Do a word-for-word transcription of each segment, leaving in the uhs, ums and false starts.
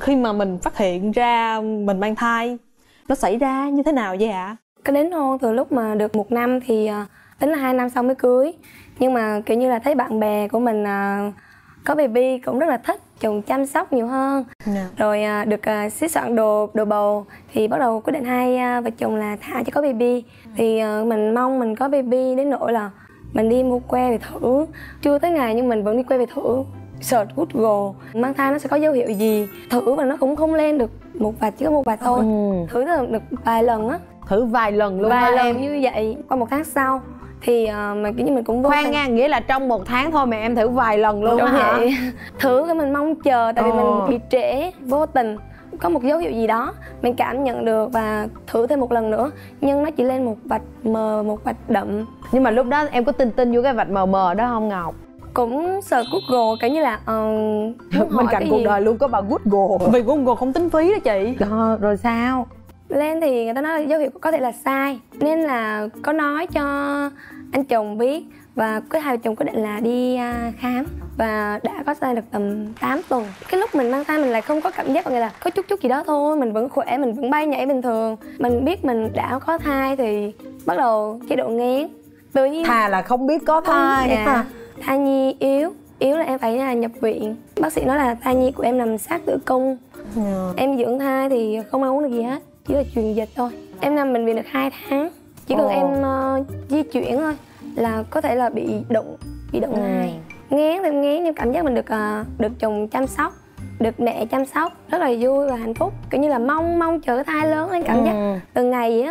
khi mà mình phát hiện ra mình mang thai, nó xảy ra như thế nào vậy ạ? Cái đến hôn từ lúc mà được một năm thì tính là hai năm sau mới cưới. Nhưng mà kiểu như là thấy bạn bè của mình có baby cũng rất là thích, chồng chăm sóc nhiều hơn. Yeah. Rồi được xếp soạn đồ đồ bầu thì bắt đầu quyết định hai vợ chồng là thả cho có baby. Thì mình mong mình có baby đến nỗi là mình đi mua que về thử, chưa tới ngày nhưng mình vẫn đi que về thử, search Google mang thai nó sẽ có dấu hiệu gì, thử và nó cũng không lên được một vạch, chỉ có một vạch thôi. Ừ. Thử được vài lần á. Thử vài lần luôn vài lần em. Như vậy. Qua một tháng sau thì uh, mà kiểu như mình cũng vô khoan nha, nghĩa là trong một tháng thôi mà em thử vài lần luôn đúng hả? Vậy. Thử cái mình mong chờ tại vì ờ. mình bị trễ, vô tình có một dấu hiệu gì đó mình cảm nhận được và thử thêm một lần nữa nhưng nó chỉ lên một vạch mờ, một vạch đậm. Nhưng mà lúc đó em có tin tin vô cái vạch mờ mờ đó không Ngọc? Cũng search Google kiểu như là uh, bên cạnh cuộc gì? Đời luôn có bà Google. Vì Google không tính phí đó chị. Đó, rồi sao? Lên thì người ta nói là dấu hiệu có thể là sai, nên là có nói cho anh chồng biết và cái hai vợ chồng quyết định là đi khám và đã có thai được tầm tám tuần. Cái lúc mình mang thai mình lại không có cảm giác gọi là có chút chút gì đó thôi, mình vẫn khỏe, mình vẫn bay nhảy bình thường. Mình biết mình đã có thai thì bắt đầu chế độ nghén. Tự nhiên thà là không biết có thai. Dạ, à. Thai nhi yếu, yếu là em phải là nhập viện. Bác sĩ nói là thai nhi của em nằm sát tử cung. Yeah. Em dưỡng thai thì không ăn uống được gì hết, chỉ là truyền dịch thôi. Em nằm bệnh viện được hai tháng, chỉ cần oh. em uh, di chuyển thôi là có thể là bị động, bị động thai. Ừ. Nghén thì nghén nhưng cảm giác mình được uh, được chồng chăm sóc, được mẹ chăm sóc rất là vui và hạnh phúc, kiểu như là mong mong chờ thai lớn lên, cảm ừ. giác từng ngày vậy á.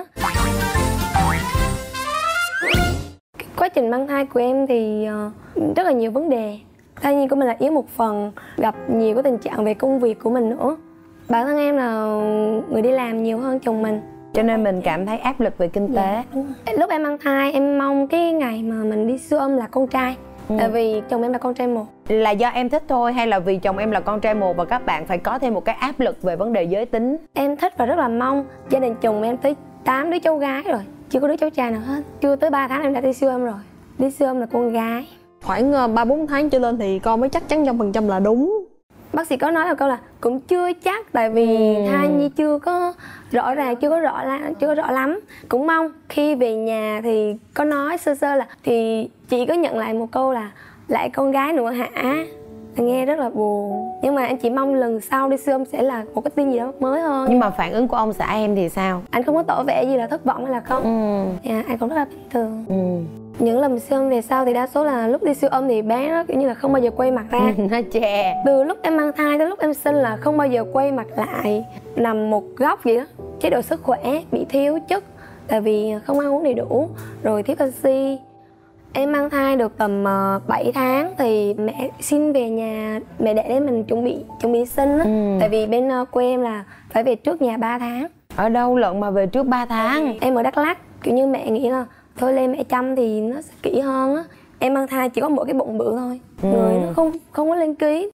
Quá trình mang thai của em thì uh, rất là nhiều vấn đề. Thai nhi của mình là yếu một phần, gặp nhiều cái tình trạng về công việc của mình nữa. Bản thân em là người đi làm nhiều hơn chồng mình, cho nên mình cảm thấy áp lực về kinh tế. Dạ, lúc em mang thai em mong cái ngày mà mình đi siêu âm là con trai. Ừ. Tại vì chồng em là con trai một. Là do em thích thôi hay là vì chồng em là con trai một và các bạn phải có thêm một cái áp lực về vấn đề giới tính? Em thích và rất là mong. Gia đình chồng em tới tám đứa cháu gái rồi, chưa có đứa cháu trai nào hết. Chưa tới ba tháng em đã đi siêu âm rồi. Đi siêu âm là con gái. Khoảng ba bốn tháng trở lên thì con mới chắc chắn trăm phần trăm là đúng. Bác sĩ có nói là câu là cũng chưa chắc, tại vì ừ. thai nhi chưa có rõ ràng, chưa có rõ là chưa có rõ lắm. Cũng mong khi về nhà thì có nói sơ sơ là thì chị có nhận lại một câu là lại con gái nữa hả? Nghe rất là buồn. Nhưng mà em chỉ mong lần sau đi siêu âm sẽ là một cái tin gì đó mới hơn. Nhưng mà phản ứng của ông xã em thì sao? Anh không có tỏ vẻ gì là thất vọng hay là không. Ừ. Dạ, anh cũng rất là bình thường. Ừ. Những lần siêu âm về sau thì đa số là lúc đi siêu âm thì bé nó kiểu như là không bao giờ quay mặt ra. Nó chè. Từ lúc em mang thai tới lúc em sinh là không bao giờ quay mặt lại, nằm một góc vậy đó. Chế độ sức khỏe bị thiếu chất tại vì không ăn uống đầy đủ, rồi thiếu canxi. Em mang thai được tầm uh, bảy tháng thì mẹ xin về nhà, mẹ đẻ để mình chuẩn bị chuẩn bị sinh á. Ừ. Tại vì bên uh, quê em là phải về trước nhà ba tháng. Ở đâu lận mà về trước ba tháng? Em ở Đắk Lắk, kiểu như mẹ nghĩ là thôi lên mẹ chăm thì nó sẽ kỹ hơn á. Em mang thai chỉ có mỗi cái bụng bự thôi, ừ. người nó không không có lên ký.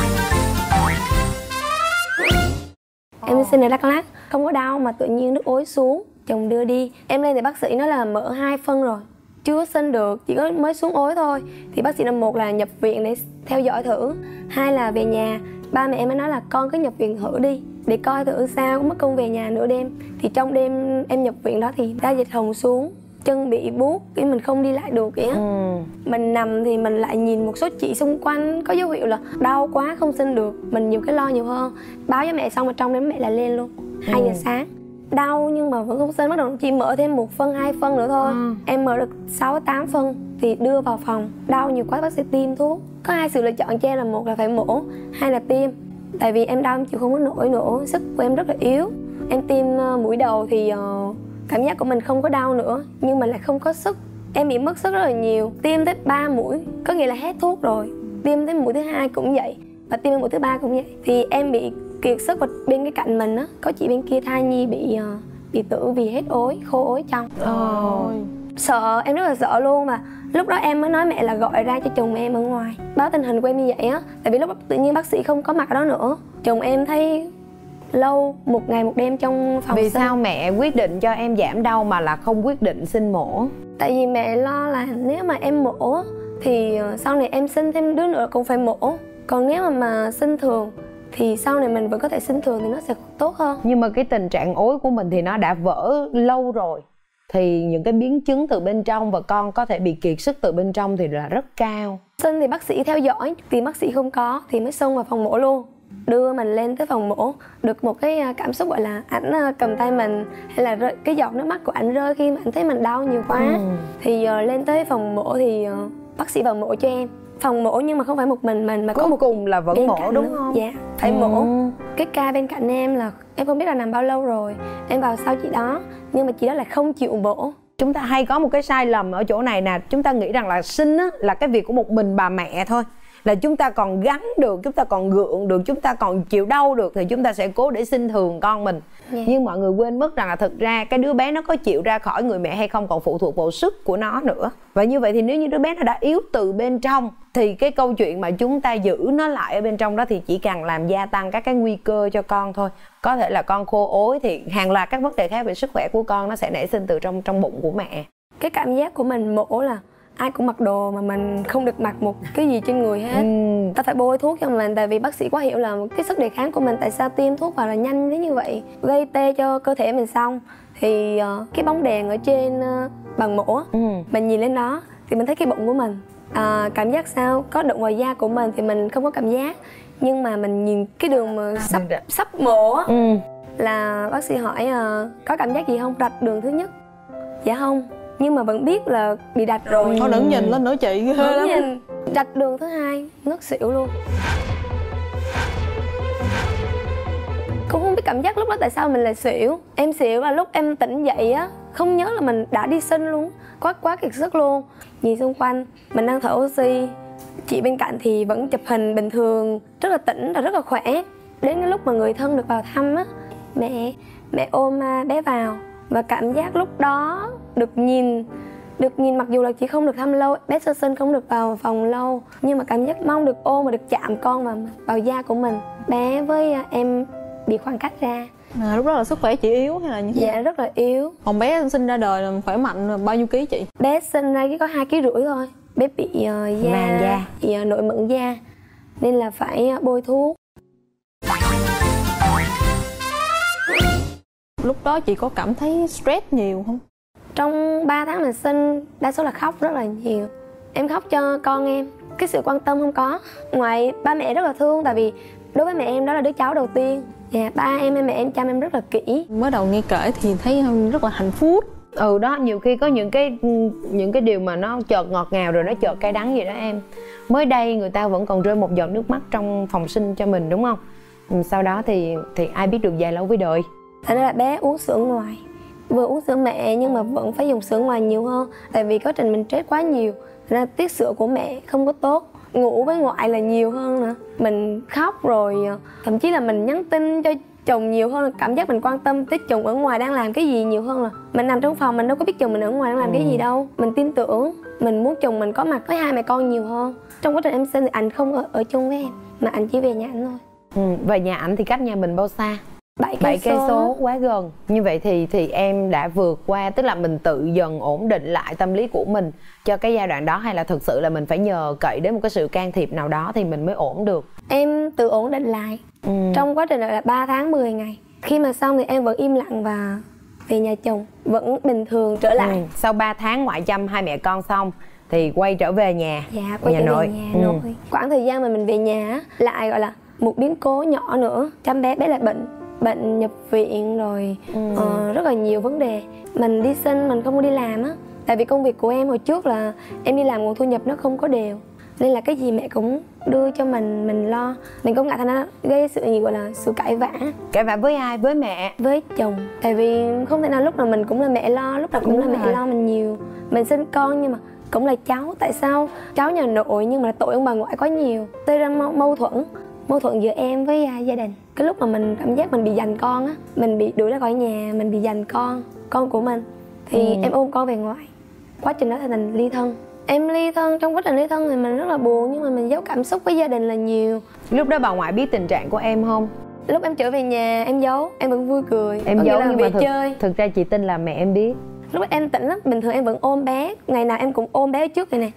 Em sinh ở Đắk Lắk, không có đau mà tự nhiên nước ối xuống, chồng đưa đi. Em lên thì bác sĩ nói là mỡ hai phân rồi, chưa sinh được, chỉ có mới xuống ối thôi. Thì bác sĩ nói một là nhập viện để theo dõi thử, hai là về nhà. Ba mẹ em mới nói là con cứ nhập viện thử đi để coi thử sao, mất công về nhà nửa đêm. Thì trong đêm em nhập viện đó thì da dịch hồng xuống, chân bị buốt, cái mình không đi lại được kìa. Ừ. Mình nằm thì mình lại nhìn một số chị xung quanh có dấu hiệu là đau quá không sinh được, mình nhiều cái lo nhiều hơn. Báo với mẹ xong mà trong đêm mẹ lại lên luôn. Ừ. hai giờ sáng đau nhưng mà vẫn không sinh, bắt đầu chỉ mở thêm một phân hai phân nữa thôi. Ừ. Em mở được sáu tám phân thì đưa vào phòng, đau nhiều quá bác sĩ tiêm thuốc. Có hai sự lựa chọn cho em là một là phải mổ, hai là tiêm. Tại vì em đau em chịu không có nổi nữa, sức của em rất là yếu. Em tiêm uh, mũi đầu thì uh, cảm giác của mình không có đau nữa, nhưng mà lại không có sức. Em bị mất sức rất là nhiều. Tiêm tới ba mũi, có nghĩa là hết thuốc rồi. Tiêm tới mũi thứ hai cũng vậy, và tiêm mũi thứ ba cũng vậy. Thì em bị kiệt sức, và bên cái cạnh mình á, có chị bên kia thai nhi bị uh, bị tử vì hết ối, khô ối trong. Oh. Sợ, em rất là sợ luôn. Mà lúc đó em mới nói mẹ là gọi ra cho chồng em ở ngoài, báo tình hình của em như vậy á. Tại vì lúc đó tự nhiên bác sĩ không có mặt ở đó nữa. Chồng em thấy lâu, một ngày một đêm trong phòng. Vì sinh. Sao mẹ quyết định cho em giảm đau mà là không quyết định sinh mổ? Tại vì mẹ lo là nếu mà em mổ thì sau này em sinh thêm đứa nữa cũng phải mổ. Còn nếu mà, mà sinh thường thì sau này mình vẫn có thể sinh thường thì nó sẽ tốt hơn. Nhưng mà cái tình trạng ối của mình thì nó đã vỡ lâu rồi, thì những cái biến chứng từ bên trong và con có thể bị kiệt sức từ bên trong thì là rất cao. Sinh thì bác sĩ theo dõi, thì bác sĩ không có thì mới xông vào phòng mổ luôn, đưa mình lên tới phòng mổ. Được một cái cảm xúc gọi là ảnh cầm tay mình, hay là rơi, cái giọt nước mắt của ảnh rơi khi mà ảnh thấy mình đau nhiều quá. ừ. Thì uh, lên tới phòng mổ thì uh, bác sĩ vào mổ cho em. Phòng mổ nhưng mà không phải một mình mình mà Cuối có một cùng là vẫn mổ đúng nữa. không? Dạ, phải ừ. mổ. Cái ca bên cạnh em là em không biết là nằm bao lâu rồi, em vào sau chị đó, nhưng mà chị đó lại không chịu mổ. Chúng ta hay có một cái sai lầm ở chỗ này nè, chúng ta nghĩ rằng là sinh á, là cái việc của một mình bà mẹ thôi, là chúng ta còn gắn được, chúng ta còn gượng được, chúng ta còn chịu đau được thì chúng ta sẽ cố để sinh thường con mình. yeah. Nhưng mọi người quên mất rằng là thực ra cái đứa bé nó có chịu ra khỏi người mẹ hay không còn phụ thuộc vào sức của nó nữa. Và như vậy thì nếu như đứa bé nó đã yếu từ bên trong thì cái câu chuyện mà chúng ta giữ nó lại ở bên trong đó thì chỉ càng làm gia tăng các cái nguy cơ cho con thôi. Có thể là con khô ối thì hàng loạt các vấn đề khác về sức khỏe của con nó sẽ nảy sinh từ trong trong bụng của mẹ. Cái cảm giác của mình mổ là ai cũng mặc đồ mà mình không được mặc một cái gì trên người hết. ừ. Ta phải bôi thuốc cho mình, tại vì bác sĩ quá hiểu là cái sức đề kháng của mình tại sao tiêm thuốc vào là nhanh đến như vậy, gây tê cho cơ thể mình. Xong thì uh, cái bóng đèn ở trên uh, bàn mổ, ừ. mình nhìn lên đó thì mình thấy cái bụng của mình. uh, Cảm giác sao? Có đụng vào da của mình thì mình không có cảm giác, nhưng mà mình nhìn cái đường mà sắp sắp mổ á, ừ. là bác sĩ hỏi uh, có cảm giác gì không? Rạch đường thứ nhất. Dạ không, nhưng mà vẫn biết là bị rạch rồi. Thôi đừng nhìn lên nữa chị, ghê lắm. Nhìn rạch đường thứ hai, ngất xỉu luôn. Cũng không biết cảm giác lúc đó tại sao mình lại xỉu. Em xỉu là lúc em tỉnh dậy á, không nhớ là mình đã đi sinh luôn, quá quá kiệt sức luôn. Nhìn xung quanh, mình đang thở oxy, chị bên cạnh thì vẫn chụp hình bình thường, rất là tỉnh và rất là khỏe. Đến cái lúc mà người thân được vào thăm á, mẹ mẹ ôm bé vào, và cảm giác lúc đó được nhìn được nhìn mặc dù là chị không được thăm lâu, bé sơ sinh không được vào phòng lâu, nhưng mà cảm giác mong được ôm và được chạm con vào vào da của mình. Bé với em bị khoảng cách ra. À, lúc đó là sức khỏe chị yếu hay là như thế? Dạ rất là yếu. Còn bé sinh ra đời là khỏe mạnh bao nhiêu ký chị? Bé sinh ra chỉ có hai ký rưỡi thôi. Bé bị uh, da, Màng da, bị uh, nội mụn da nên là phải uh, bôi thuốc. Lúc đó chị có cảm thấy stress nhiều không? Trong ba tháng mình sinh, đa số là khóc rất là nhiều. Em khóc cho con em, cái sự quan tâm không có. Ngoài ba mẹ rất là thương, tại vì đối với mẹ em đó là đứa cháu đầu tiên. Dạ, ba em hay mẹ em chăm em rất là kỹ. Mới đầu nghe kể thì thấy rất là hạnh phúc. Ừ đó, nhiều khi có những cái những cái điều mà nó chợt ngọt ngào rồi nó chợt cay đắng vậy đó em. Mới đây người ta vẫn còn rơi một giọt nước mắt trong phòng sinh cho mình đúng không? Sau đó thì thì ai biết được dài lâu với đời. Thật ra là bé uống sữa ngoài, vừa uống sữa mẹ nhưng mà vẫn phải dùng sữa ngoài nhiều hơn, tại vì quá trình mình stress quá nhiều nên tiết sữa của mẹ không có tốt. Ngủ với ngoại là nhiều hơn nữa. Mình khóc rồi thậm chí là mình nhắn tin cho chồng nhiều hơn, cảm giác mình quan tâm tới chồng ở ngoài đang làm cái gì nhiều hơn là mình nằm trong phòng mình đâu có biết chồng mình ở ngoài đang làm ừ. cái gì đâu. Mình tin tưởng, mình muốn chồng mình có mặt với hai mẹ con nhiều hơn. Trong quá trình em sinh thì anh không ở, ở chung với em, mà anh chỉ về nhà anh thôi. Ừ, về nhà anh thì cách nhà mình bao xa? bảy cây số, quá gần. Như vậy thì thì em đã vượt qua, tức là mình tự dần ổn định lại tâm lý của mình cho cái giai đoạn đó, hay là thực sự là mình phải nhờ cậy đến một cái sự can thiệp nào đó thì mình mới ổn được? Em tự ổn định lại ừ. trong quá trình là ba tháng mười ngày. Khi mà xong thì em vẫn im lặng và về nhà chồng, vẫn bình thường trở lại. ừ. Sau ba tháng ngoại chăm hai mẹ con xong thì quay trở về nhà. Dạ, quay nhà trở nội. về nhà ừ. nội. Quãng thời gian mà mình về nhà lại gọi là một biến cố nhỏ nữa. Chăm bé, bé lại bệnh bệnh nhập viện rồi ừ. uh, rất là nhiều vấn đề. Mình đi sinh mình không có đi làm á, tại vì công việc của em hồi trước là em đi làm nguồn thu nhập nó không có đều, nên là cái gì mẹ cũng đưa cho mình mình lo. Mình công nhận thành ra gây sự gì gọi là sự cãi vã. Cãi vã với ai? Với mẹ? Với chồng. Tại vì không thể nào lúc nào mình cũng là mẹ lo, lúc nào cũng Đúng là rồi. mẹ lo mình nhiều. Mình sinh con nhưng mà cũng là cháu, tại sao cháu nhà nội nhưng mà tội ông bà ngoại quá nhiều, gây ra mâu, mâu thuẫn mâu thuẫn giữa em với uh, gia đình. Cái lúc mà mình cảm giác mình bị giành con á, mình bị đuổi ra khỏi nhà, mình bị giành con con của mình thì ừ. em ôm con về ngoại. Quá trình đó thì mình ly thân. Em ly thân, trong quá trình ly thân thì mình rất là buồn, nhưng mà mình giấu cảm xúc với gia đình là nhiều. Lúc đó bà ngoại biết tình trạng của em không? Lúc em trở về nhà em giấu, em vẫn vui cười. Em giấu nhưng mà thực, chơi. thực ra chị tin là mẹ em biết. Lúc em tỉnh lắm, bình thường em vẫn ôm bé, ngày nào em cũng ôm bé trước này nè.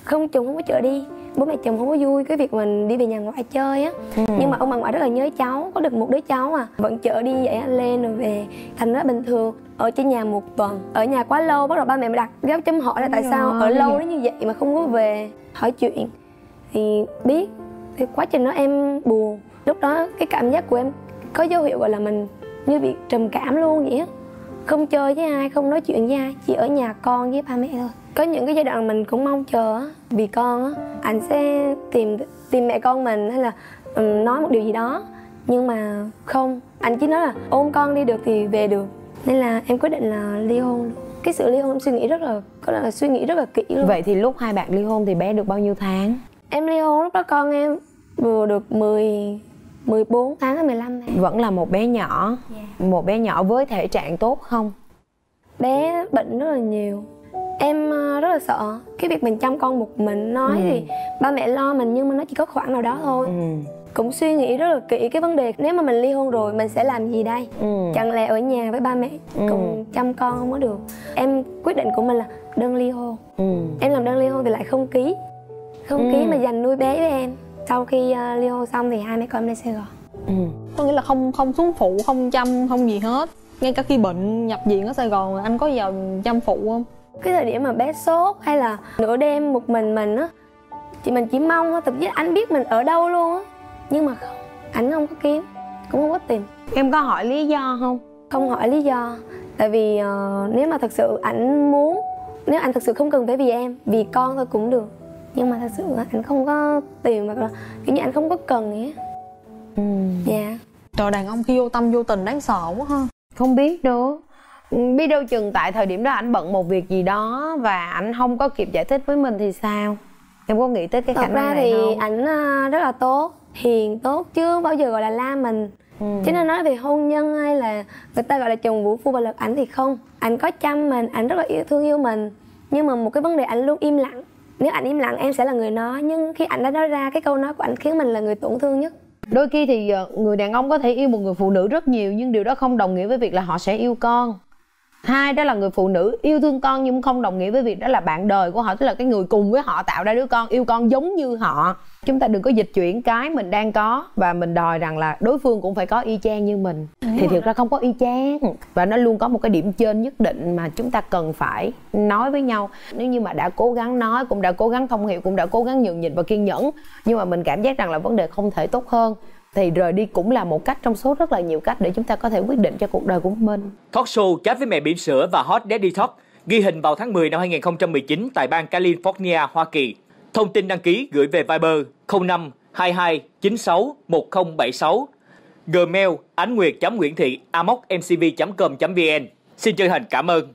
không, chồng không có chở đi, bố mẹ chồng không có vui cái việc mình đi về nhà ngoại chơi á. ừ. Nhưng mà ông bà ngoại rất là nhớ cháu, có được một đứa cháu à, vẫn chở đi vậy lên rồi về, thành ra bình thường. Ở trên nhà một tuần, ở nhà quá lâu, bắt đầu ba mẹ đặt dấu chấm hỏi là tại sao ở lâu đến như vậy mà không có về hỏi chuyện. Thì biết, thì quá trình đó em buồn. Lúc đó cái cảm giác của em có dấu hiệu gọi là mình như bị trầm cảm luôn vậy á. Không chơi với ai, không nói chuyện với ai, chỉ ở nhà con với ba mẹ thôi. Có những cái giai đoạn mình cũng mong chờ á, vì con á, anh sẽ tìm tìm mẹ con mình hay là um, nói một điều gì đó. Nhưng mà không, anh chỉ nói là ôm con đi được thì về được. Nên là em quyết định là ly hôn. Cái sự ly hôn em suy nghĩ rất là, có là suy nghĩ rất là kỹ luôn. Vậy thì lúc hai bạn ly hôn thì bé được bao nhiêu tháng? Em ly hôn lúc đó con em vừa được mười, mười bốn tháng hay mười lăm tháng. Vẫn là một bé nhỏ. yeah. Một bé nhỏ với thể trạng tốt không? Bé bệnh rất là nhiều. Em rất là sợ cái việc mình chăm con một mình. Nói ừ. thì ba mẹ lo mình nhưng mà nó chỉ có khoảng nào đó thôi. ừ. Cũng suy nghĩ rất là kỹ cái vấn đề nếu mà mình ly hôn rồi mình sẽ làm gì đây. ừ. Chẳng lẽ ở nhà với ba mẹ ừ. cùng chăm con không có được. Em quyết định của mình là đơn ly hôn. ừ. Em làm đơn ly hôn thì lại không ký. Không ừ. ký mà dành nuôi bé với em. Sau khi uh, ly hôn xong thì hai mẹ con em lên Sài Gòn. ừ. Có nghĩa là không không xuống phụ, không chăm, không gì hết. Ngay cả khi bệnh nhập viện ở Sài Gòn anh có vào chăm phụ không? Cái thời điểm mà bé sốt hay là nửa đêm một mình mình á, chị mình chỉ mong thôi, thậm chí anh biết mình ở đâu luôn á. Nhưng mà không, ảnh không có kiếm, cũng không có tìm. Em có hỏi lý do không? Không hỏi lý do. Tại vì uh, nếu mà thật sự ảnh muốn, nếu anh thật sự không cần phải vì em, vì con thôi cũng được. Nhưng mà thật sự anh không có tìm, hoặc là kiểu như anh không có cần vậy. ừ. Dạ. Trời, đàn ông khi vô tâm vô tình đáng sợ quá ha. Không biết nữa. Biết đâu chừng tại thời điểm đó ảnh bận một việc gì đó và ảnh không có kịp giải thích với mình thì sao? Em có nghĩ tới cái khả năng này thì không? ảnh rất là tốt, hiền tốt chứ bao giờ gọi là la mình. ừ. Chứ nên nói về hôn nhân hay là người ta gọi là chồng vũ phu bạo lực, ảnh thì không. Ảnh có chăm mình, ảnh rất là yêu thương yêu mình. Nhưng mà một cái vấn đề ảnh luôn im lặng. Nếu ảnh im lặng em sẽ là người nói. Nhưng khi ảnh đã nói ra, cái câu nói của ảnh khiến mình là người tổn thương nhất. Đôi khi thì người đàn ông có thể yêu một người phụ nữ rất nhiều, nhưng điều đó không đồng nghĩa với việc là họ sẽ yêu con. Hai, đó là người phụ nữ yêu thương con nhưng không đồng nghĩa với việc đó là bạn đời của họ, tức là cái người cùng với họ tạo ra đứa con, yêu con giống như họ. Chúng ta đừng có dịch chuyển cái mình đang có và mình đòi rằng là đối phương cũng phải có y chang như mình. ừ. Thì thực ra không có y chang, và nó luôn có một cái điểm trên nhất định mà chúng ta cần phải nói với nhau. Nếu như mà đã cố gắng nói, cũng đã cố gắng thông hiểu, cũng đã cố gắng nhường nhịn và kiên nhẫn, nhưng mà mình cảm giác rằng là vấn đề không thể tốt hơn, thì rời đi cũng là một cách trong số rất là nhiều cách để chúng ta có thể quyết định cho cuộc đời của mình. Talk show Chat với mẹ bỉm sữa và Hot Daddy Talk ghi hình vào tháng mười năm hai nghìn không trăm mười chín tại bang California, Hoa Kỳ. Thông tin đăng ký gửi về Viber không năm hai hai chín sáu một không bảy sáu, Gmail ánh nguyệt chấm nguyễn thị a m o c m c v chấm com chấm v n. Xin chân thành cảm ơn.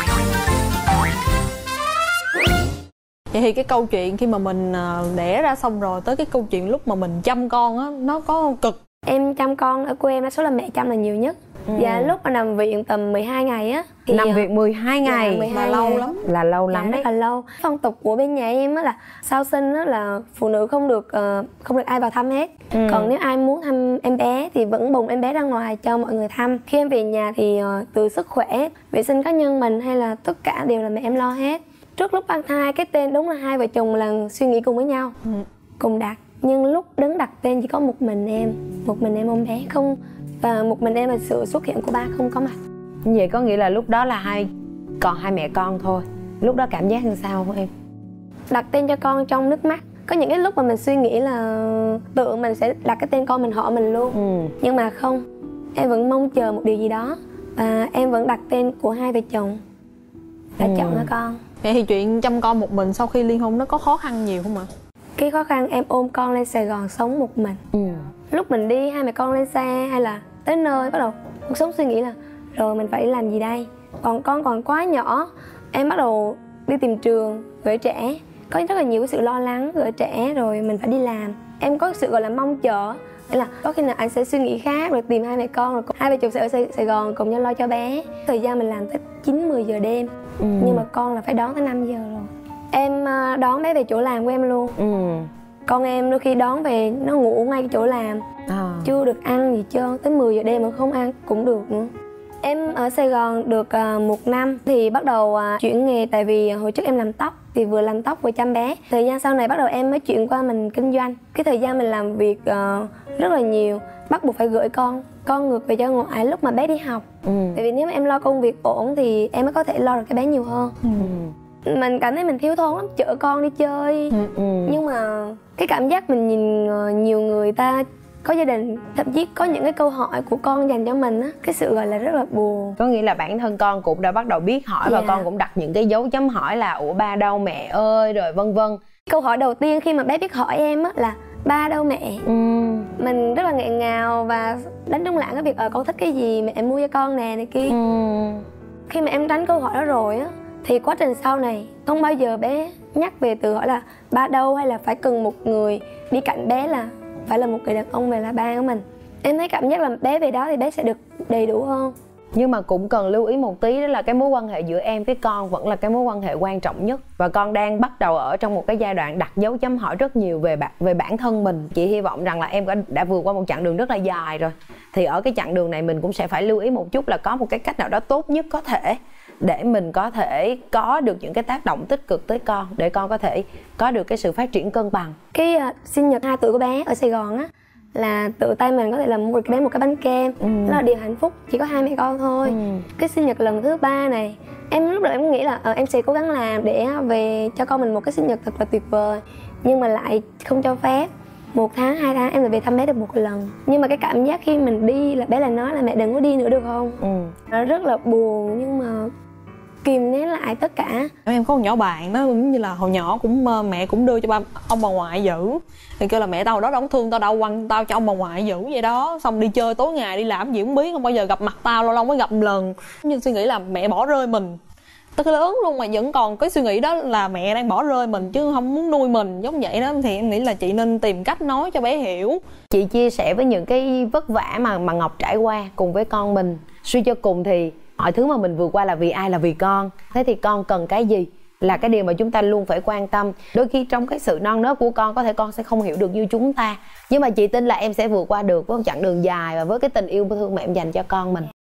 Vậy thì cái câu chuyện khi mà mình đẻ ra xong rồi tới cái câu chuyện lúc mà mình chăm con á, nó có cực? Em chăm con ở quê em đa số là mẹ chăm là nhiều nhất. ừ. Và lúc mà nằm viện tầm mười hai ngày á thì nằm viện mười hai ngày dạ, mười hai là lâu ngày. lắm. Là lâu lắm dạ, đấy. Rất là lâu. Phong tục của bên nhà em á là sau sinh á là phụ nữ không được uh, không được ai vào thăm hết. ừ. Còn nếu ai muốn thăm em bé thì vẫn bồng em bé ra ngoài cho mọi người thăm. Khi em về nhà thì uh, từ sức khỏe, vệ sinh cá nhân mình hay là tất cả đều là mẹ em lo hết. Trước lúc mang thai cái tên đúng là hai vợ chồng là suy nghĩ cùng với nhau, ừ. cùng đặt. Nhưng lúc đứng đặt tên chỉ có một mình em, một mình em ôm bé không, và một mình em là sự xuất hiện của ba không có mặt. Vậy có nghĩa là lúc đó là hai còn hai mẹ con thôi. Lúc đó cảm giác như sao của em? Đặt tên cho con trong nước mắt. Có những cái lúc mà mình suy nghĩ là tự mình sẽ đặt cái tên con mình họ mình luôn. ừ. Nhưng mà không, em vẫn mong chờ một điều gì đó và em vẫn đặt tên của hai vợ chồng đã ừ. chọn cho con. Vậy thì chuyện chăm con một mình sau khi ly hôn nó có khó khăn nhiều không ạ? Cái khó khăn em ôm con lên Sài Gòn sống một mình. ừ. Lúc mình đi hai mẹ con lên xe hay là tới nơi bắt đầu cuộc sống suy nghĩ là rồi mình phải làm gì đây. Còn con còn quá nhỏ, em bắt đầu đi tìm trường gửi trẻ, có rất là nhiều cái sự lo lắng gửi trẻ rồi mình phải đi làm. Em có sự gọi là mong chờ là có khi nào anh sẽ suy nghĩ khác rồi tìm hai mẹ con rồi hai vợ chồng sẽ ở Sài, Sài Gòn cùng nhau lo cho bé. Thời gian mình làm tới chín mười giờ đêm. ừ. Nhưng mà con là phải đón tới năm giờ rồi. Em đón bé về chỗ làm của em luôn. ừ. Con em đôi khi đón về nó ngủ ngay cái chỗ làm, à. chưa được ăn gì trơn, tới mười giờ đêm mà không ăn cũng được nữa. Em ở Sài Gòn được uh, một năm thì bắt đầu uh, chuyển nghề, tại vì hồi trước em làm tóc thì vừa làm tóc vừa chăm bé. Thời gian sau này bắt đầu em mới chuyển qua mình kinh doanh. Cái thời gian mình làm việc uh, rất là nhiều, bắt buộc phải gửi con con ngược về cho ngoại lúc mà bé đi học. ừ. Tại vì nếu mà em lo công việc ổn thì em mới có thể lo được cái bé nhiều hơn. ừ. Mình cảm thấy mình thiếu thốn lắm, chở con đi chơi. ừ, ừ. Nhưng mà cái cảm giác mình nhìn uh, nhiều người ta có gia đình, thậm chí có những cái câu hỏi của con dành cho mình á, cái sự gọi là rất là buồn. Có nghĩa là bản thân con cũng đã bắt đầu biết hỏi. Và Dạ. con cũng đặt những cái dấu chấm hỏi là ủa ba đâu mẹ ơi, rồi vân vân. Câu hỏi đầu tiên khi mà bé biết hỏi em á là ba đâu mẹ. ừ. Mình rất là nghẹn ngào và đánh trống lảng cái việc ở con thích cái gì mẹ mua cho con nè này kia. ừ. Khi mà em đánh câu hỏi đó rồi á thì quá trình sau này không bao giờ bé nhắc về từ hỏi là ba đâu, hay là phải cần một người đi cạnh bé là phải là một người đàn ông về là ba của mình. Em thấy cảm giác là bé về đó thì bé sẽ được đầy đủ hơn. Nhưng mà cũng cần lưu ý một tí, đó là cái mối quan hệ giữa em với con vẫn là cái mối quan hệ quan trọng nhất. Và con đang bắt đầu ở trong một cái giai đoạn đặt dấu chấm hỏi rất nhiều về bạn, về bản thân mình. Chị hy vọng rằng là em đã, đã vượt qua một chặng đường rất là dài rồi. Thì ở cái chặng đường này mình cũng sẽ phải lưu ý một chút là có một cái cách nào đó tốt nhất có thể để mình có thể có được những cái tác động tích cực tới con, để con có thể có được cái sự phát triển cân bằng. Cái uh, sinh nhật hai tuổi của bé ở Sài Gòn á là tự tay mình có thể làm một cái bé một cái bánh kem. ừ. Đó là điều hạnh phúc, chỉ có hai mẹ con thôi. ừ. Cái sinh nhật lần thứ ba này em lúc đầu em nghĩ là uh, em sẽ cố gắng làm để về cho con mình một cái sinh nhật thật là tuyệt vời, nhưng mà lại không cho phép. Một tháng, hai tháng em lại về thăm bé được một lần. Nhưng mà cái cảm giác khi mình đi là bé lại nói là mẹ đừng có đi nữa được không. ừ. Nó rất là buồn, nhưng mà kìm nén lại tất cả. Em có một nhỏ bạn đó, giống như là hồi nhỏ cũng mẹ cũng đưa cho ba ông bà ngoại giữ, thì kêu là mẹ tao hồi đó đâu thương tao đâu, quăng tao cho ông bà ngoại giữ vậy đó, xong đi chơi tối ngày đi làm gì cũng biết, không bao giờ gặp mặt tao, lâu lâu mới gặp một lần. Nhưng suy nghĩ là mẹ bỏ rơi mình tới cái lớn luôn mà vẫn còn cái suy nghĩ đó là mẹ đang bỏ rơi mình chứ không muốn nuôi mình giống vậy đó. Thì em nghĩ là chị nên tìm cách nói cho bé hiểu. Chị chia sẻ với những cái vất vả mà mà Ngọc trải qua cùng với con mình. Suy cho cùng thì mọi thứ mà mình vượt qua là vì ai? Là vì con. Thế thì con cần cái gì là cái điều mà chúng ta luôn phải quan tâm. Đôi khi trong cái sự non nớt của con, có thể con sẽ không hiểu được như chúng ta, nhưng mà chị tin là em sẽ vượt qua được với một chặng đường dài và với cái tình yêu thương mà em dành cho con mình.